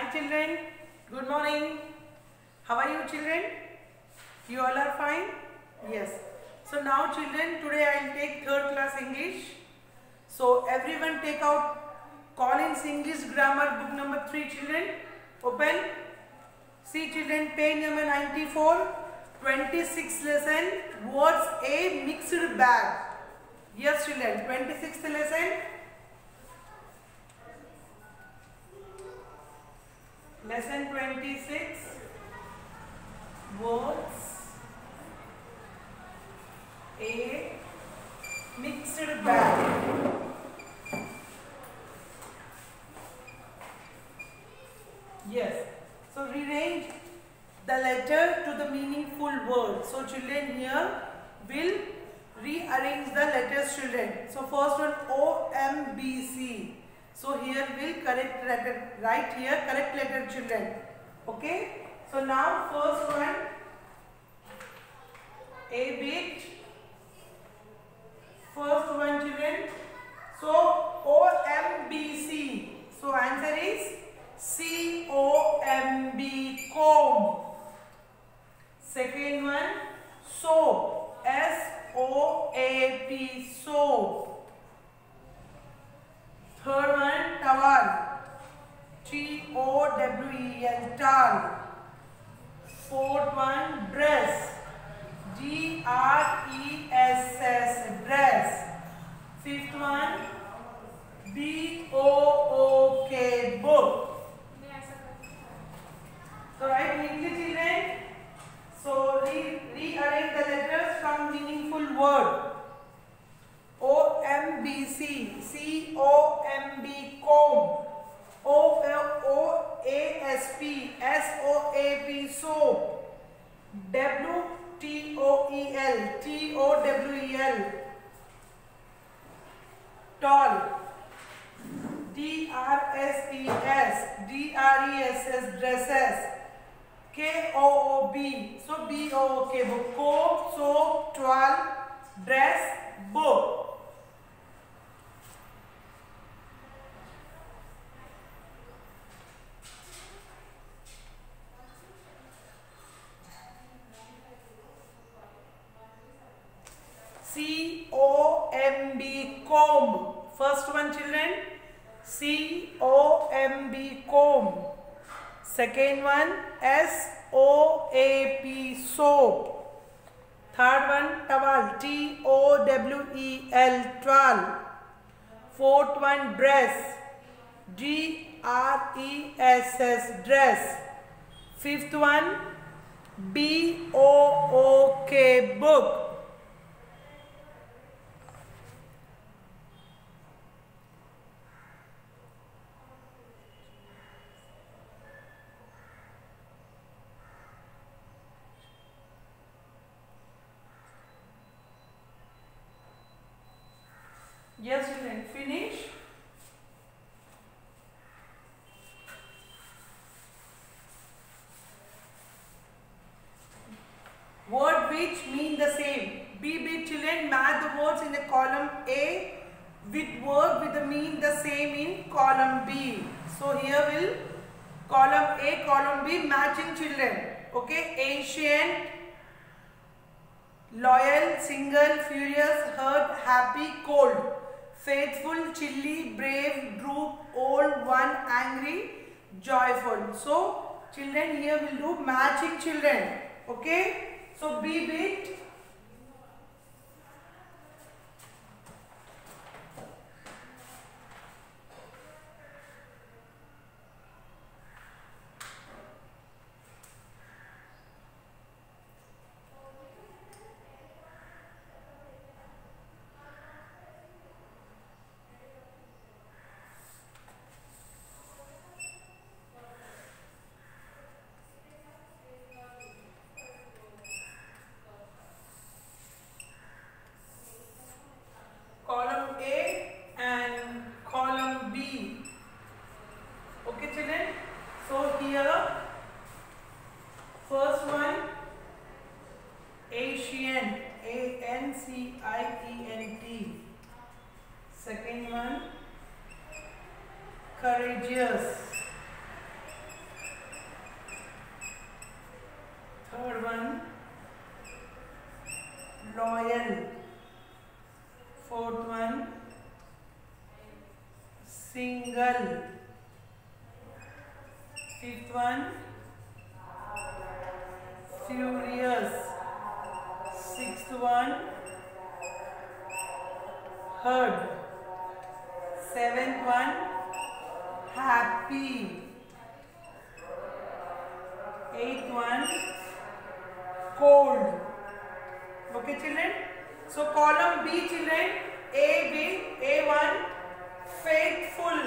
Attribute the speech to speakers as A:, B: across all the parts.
A: children, good morning. How are you children? You all are fine? Yes. So now children, today I will take 3rd class English. So everyone take out Collins English Grammar book number 3 children. Open. See children, page number 94, 26th lesson, words a mixed bag. Yes children, 26th lesson. Lesson 26, words a mixed bag. Yes. So rearrange the letter to the meaningful word. So children here will rearrange the letters children. So first one O M B C. So here will correct letter, right here correct letter children. Okay. So now first one a bit. First one children. So O M B C. So answer is C-O-M-B, comb. Second one, soap, S-O-A-P, soap. Third one, towel, T-O-W-E-L, towel. Fourth one, dress, D-R-E-S-S, dress. Fifth one, B-O-O-K, book. So write neatly children. So rearrange the letters from meaningful word. O-M-B-C, C-O-M-B, comb. O-A-S-P, S-O-A-P, soap. W-T-O-E-L, T-O-W-E-L, tall. D-R-S-E-S, D-R-E-S-S, dresses. K-O-O-B, so B-O-O-K, book, comb, soap, towel, dress, book. C-O-M-B, comb. First one children, C-O-M-B, comb. Second one, S-O-A-P, soap. Third one, towel, T-O-W-E-L, towel. Fourth one, dress, D-R-E-S-S, dress. Fifth one, B-O-O-K, book. Yes children, finish. Word which mean the same. B bit children, match the words in the column A with word with the mean the same in column B. So here will column A, column B matching children. Okay, ancient, loyal, single, furious, hurt, happy, cold. Faithful, chilly, brave, droop, old, one, angry, joyful. So children here will do matching children. Okay. So B bit. Column A and column B. Okay children. So here first one Ancient, A-N-C-I-E-N-T. Second one courageous, single. Fifth one, furious. Sixth one, herd. Seventh one, happy. Eighth one, cold. Okay children, so column B children, A1 faithful,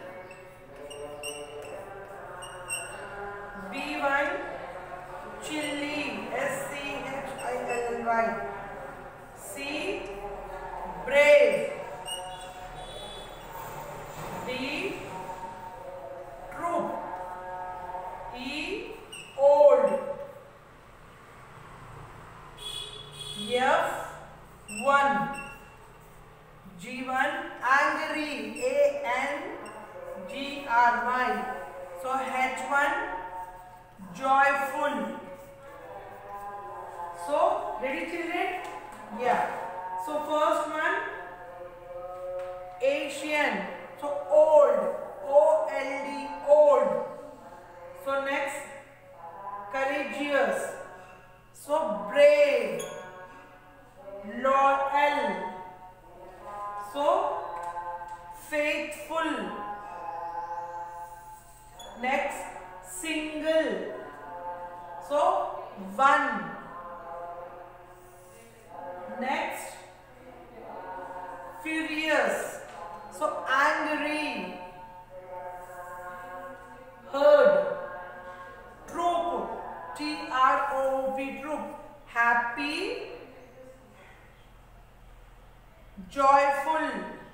A: B1 chilly, SCHILLY, C brave, D troop, E old, F1 G1 angry, ANGRY, so H1 joyful. So ready children? Yeah. So first one, Asian, so old, OLD, old. So next, courageous, so brave, loyal, so faithful. Next, single, so one. Next, furious, so angry. Herd, troop, TROOP, troop, happy, joyful,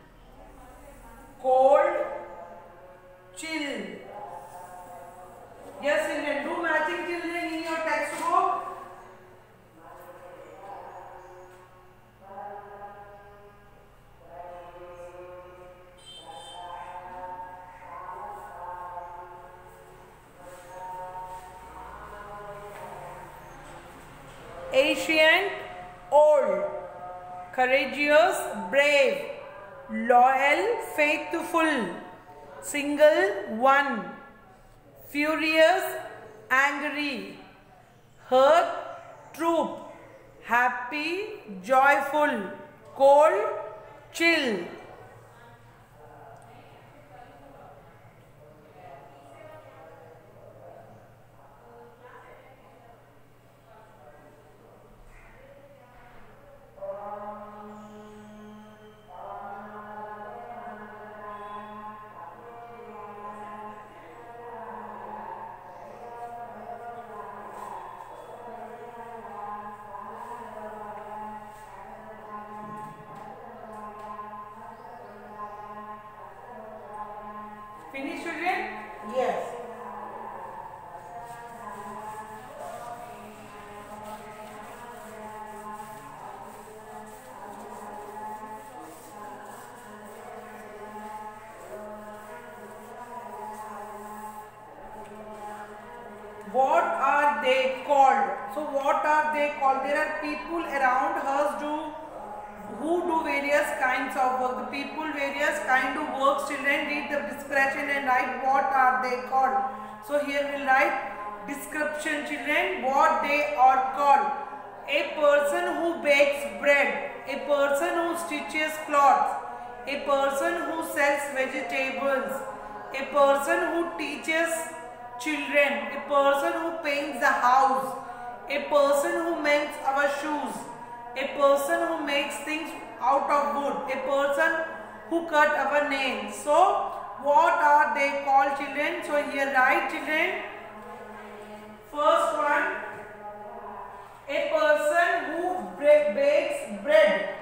A: cold, chill. Yes children, do matching children in your textbook. Ancient, old, courageous, brave, loyal, faithful, single, one, furious, angry, herd, troop, happy, joyful, cold, chill. Finish children? Yes. What are they called? So what are they called? There are people around us who do various kinds of work. The people various kind of works. Children, read the description and write what are they called. So here we'll write description children, what they are called. A person who bakes bread, a person who stitches cloths, a person who sells vegetables, a person who teaches children, a person who paints the house, a person who makes our shoes, a person who makes things out of wood, a person who cut our nails. So what are they called children? So here write children. First one, a person who bakes bread.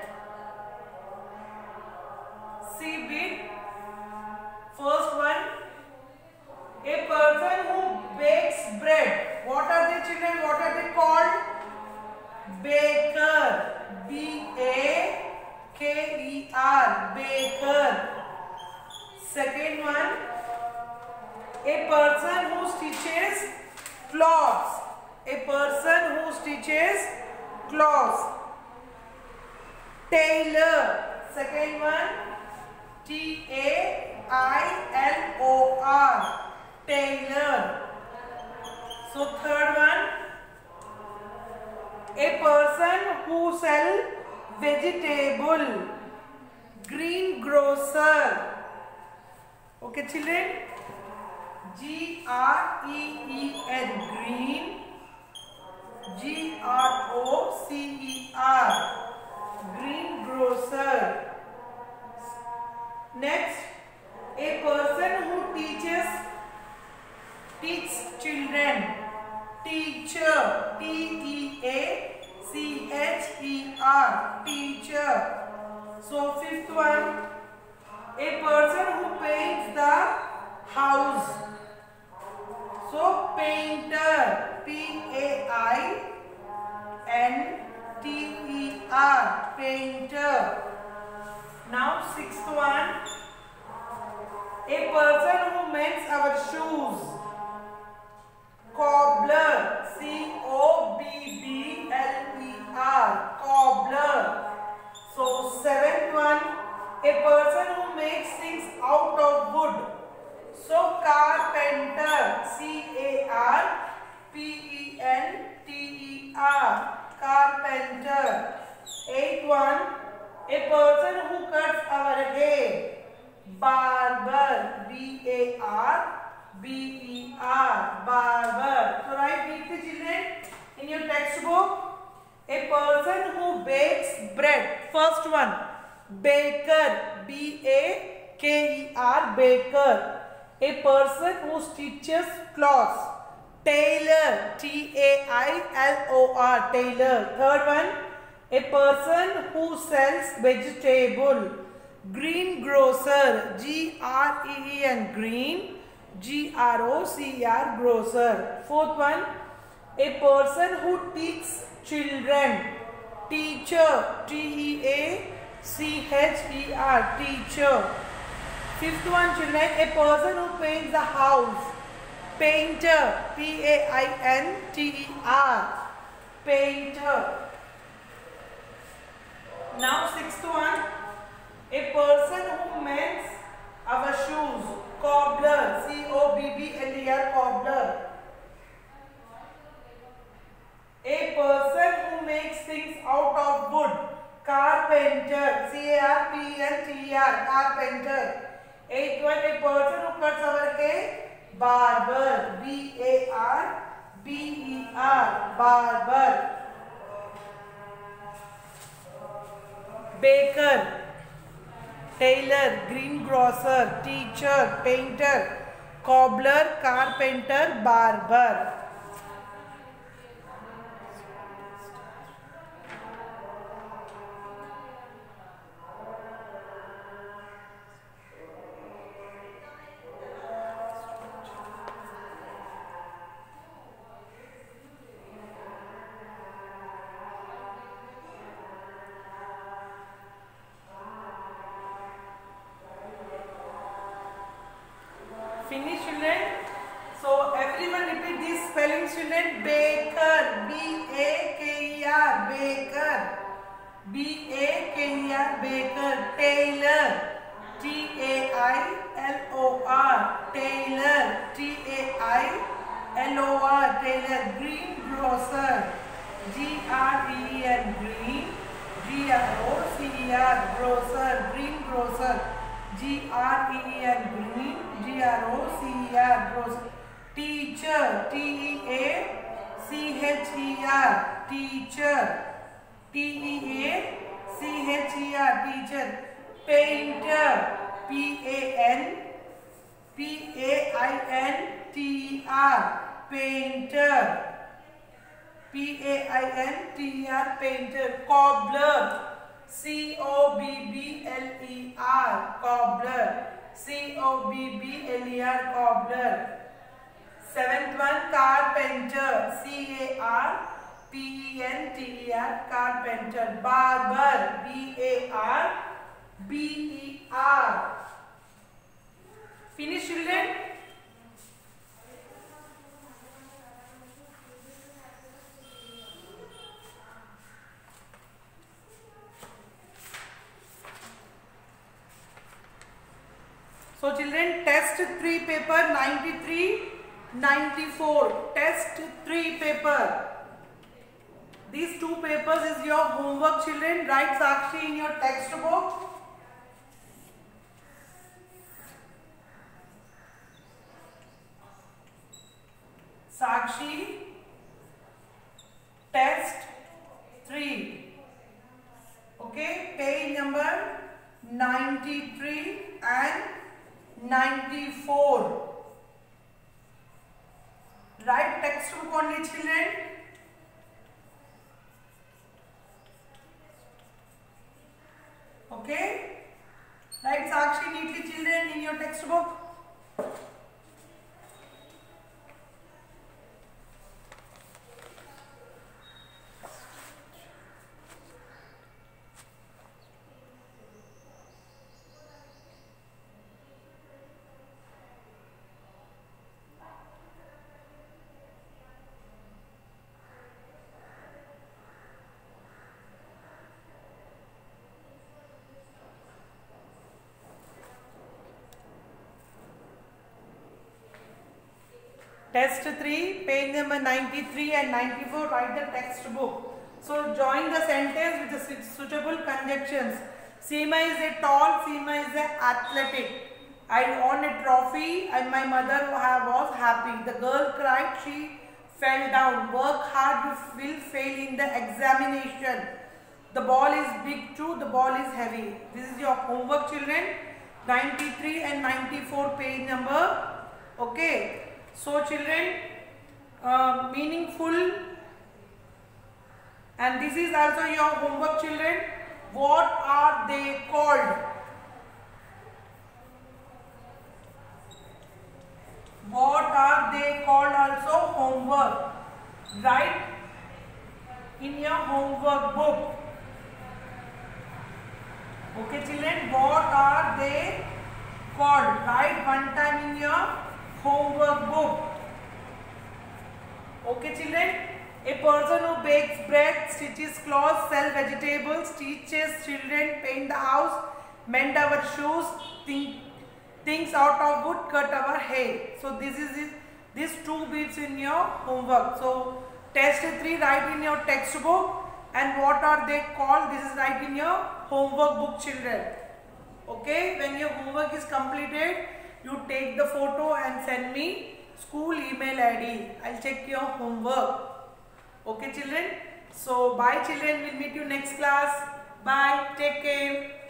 A: See bit. First one, a person who bakes bread. What are they children? What are they called? Baker. B-A-K-E-R. Baker. Second one, a person who stitches cloths. A person who stitches cloths. Tailor. Second one, T-A-I tailor. So third one, a person who sell vegetable, greengrocer. Okay children, G-R-E-E-N, green, G-R-O-C-E-R, greengrocer. Next, a person who teaches children, teacher, T-E-A-C-H-E-R, teacher. So fifth one, a person who paints the house. So painter, P-A-I-N-T-E-R, painter. Now sixth one, a person who mends our shoes. Cobbler, C-O-B-B-L-E-R, cobbler. So seventh one, a person who makes things out of wood. So carpenter, C-A-R-P-E-N-T-E-R, carpenter. Eighth one, a person who cuts our hair. Barber, B-A-R-B-E-R, barber. So write neatly children in your textbook. A person who bakes bread. First one, baker, B-A-K-E-R, baker. A person who stitches cloths. Tailor, T-A-I-L-O-R, tailor. Third one, a person who sells vegetable. Greengrocer, G-R-E-E-N, green, G-R-O-C-E-R, grocer. Fourth one, a person who teaches children. Teacher, T-E-A-C-H-E-R, teacher. Fifth one children, a person who paints the house. Painter, P-A-I-N-T-E-R, painter. Now sixth one, a person who mends our shoes. Cobbler, C-O-B-B-L-E-R, cobbler. A person who makes things out of wood. Carpenter, C-A-R-P-E-N-T-E-R, carpenter. Eighth one, a person who cuts our hair. Barber, B-A-R-B-E-R, barber. Baker, tailor, greengrocer, teacher, painter, cobbler, carpenter, barber. Finish children. So everyone repeat these spellings children. Baker, B-A-K-E-R, baker, B-A-K-E-R, baker. Tailor, T-A-I-L-O-R, tailor, T-A-I-L-O-R, tailor. Greengrocer, G-R-E-E-N, green, G-R-O-C-E-R, grocer, greengrocer, G-R-E-E-N, green, G-R-O-C-E-R, grocer. Teacher, T-E-A-C-H-E-R, teacher, T-E-A-C-H-E-R, teacher. Painter, P-A-N-P-A-I-N-T-E-R, painter, P-A-I-N-T-E-R, painter. Cobbler, C-O-B-B-L-E-R, cobbler, C-O-B-B-L-E-R, cobbler. Seventh one, carpenter, C-A-R-P-E-N-T-E-R, carpenter. Barber, B-A-R-B-E-R. Finish children. So children, test 3 paper 93, 94. Test 3 paper. These 2 papers is your homework, children. Write Sakshi in your textbook. Sakshi, test 3. Okay, page number 93 and 94. Write textbook only, children. Okay, write Sakshi neatly, children, in your textbook. Test 3, page number 93 and 94, write the textbook. So join the sentence with the suitable conjunctions. Seema is a tall, Seema is a athletic. I won a trophy and my mother was happy. The girl cried, she fell down. Work hard, you will fail in the examination. The ball is big too, the ball is heavy. This is your homework, children. 93 and 94 page number. Okay. So children, meaningful, and this is also your homework, children. What are they called? What are they called also homework? Write in your homework book. Okay children, what are they called? Write one time in your homework book. Okay children, a person who bakes bread, stitches clothes, sells vegetables, teaches children, paint the house, mend our shoes, things out of wood, cut our hair. So this is it. These 2 bits in your homework. So test 3 write in your textbook, and what are they called? This is write in your homework book, children. Okay, when your homework is completed, you take the photo and send me school email ID. I'll check your homework. Okay children. So bye children. We'll meet you next class. Bye. Take care.